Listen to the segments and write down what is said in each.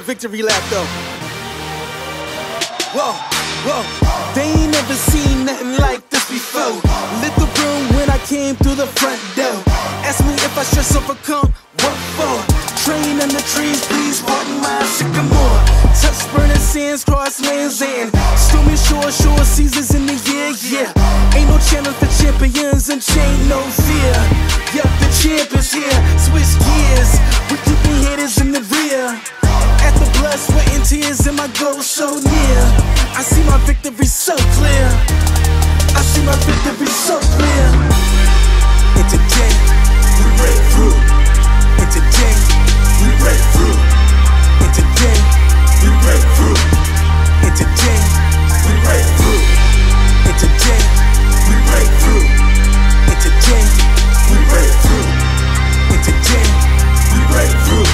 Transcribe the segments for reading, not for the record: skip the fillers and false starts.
victory lap though. Whoa, whoa. They ain't never seen nothing like this before. Lit the room when I came through the front door. Ask me if I should overcome, what for? Train in the trees, please pardon my sycamore. Touch burning sands, cross lands and stormy shore seasons in the year, yeah. Ain't no challenge for champions and chain no fear. Yup, the champ is here, switch gears. We keeping haters in the rear. At the blood, sweat and tears and my goal so near. I see my victory so clear. I see my victory so clear. And today, we break through. And today, we break through. And today, we break through. And today, we break through. And today, we break through. And today, we break through. And today, we break through.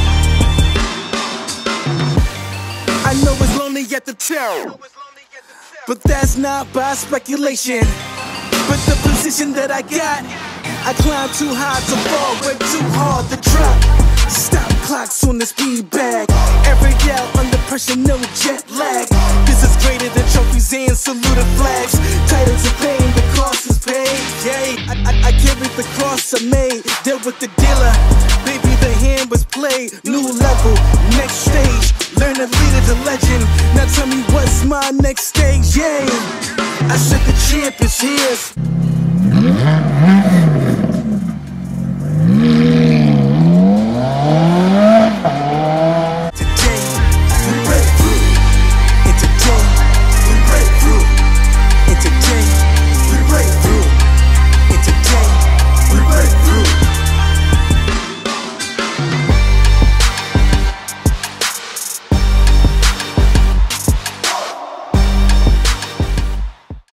I know it's lonely at the top, but that's not by speculation. But the position that I got, I climb too high to fall, way too hard to drop. Stop clocks on the speed bag. Every out under pressure, no jet lag. This is greater than trophies and saluted flags. Titles of fame, the cost is paid. Yay, I carried the cross I made. Dealt with the dealer, baby the hand was played. New level, next stage. Learn to lead as a legend. Now tell me what's my next stage. Yay, I said the champ is his.